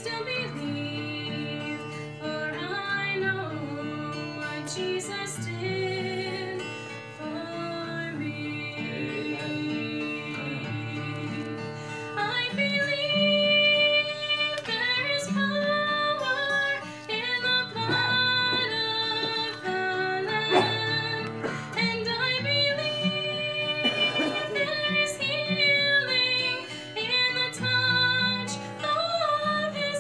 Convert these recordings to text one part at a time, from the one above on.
still believe, for I know what Jesus did for me. I believe there is power in the blood of the Lamb, and I believe there is healing in the touch of His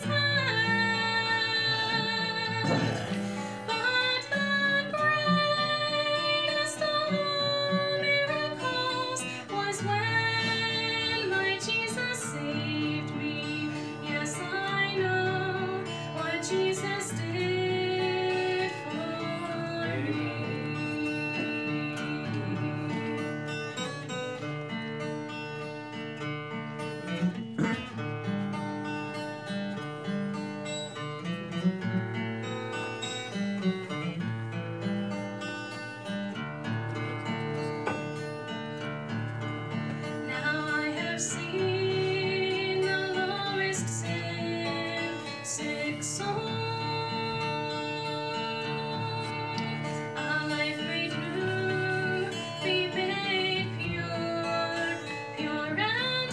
hand. But the greatest of all miracles was when my Jesus saved me. Yes, I know what Jesus did for me. Now I have seen the lowest sin, sick soul, a life made new, be made pure, pure and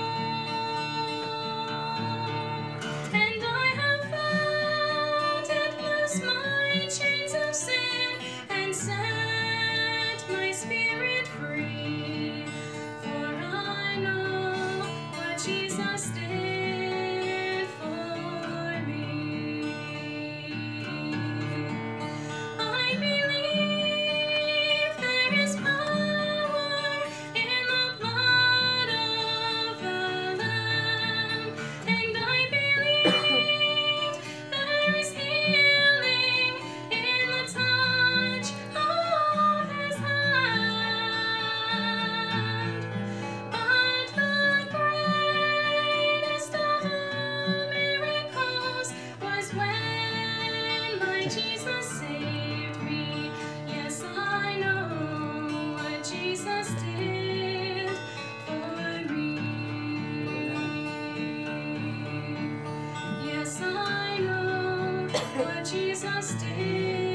whole. And I have found it loose my chains of sin and set my spirit free. For I know what Jesus did for me. I believe there is power in the blood of the Lamb, and I believe there is healing in the touch of His hand. But the greatest of all miracles was when my Jesus saved me. Yes, I know what Jesus did for me. Yes, I know what Jesus did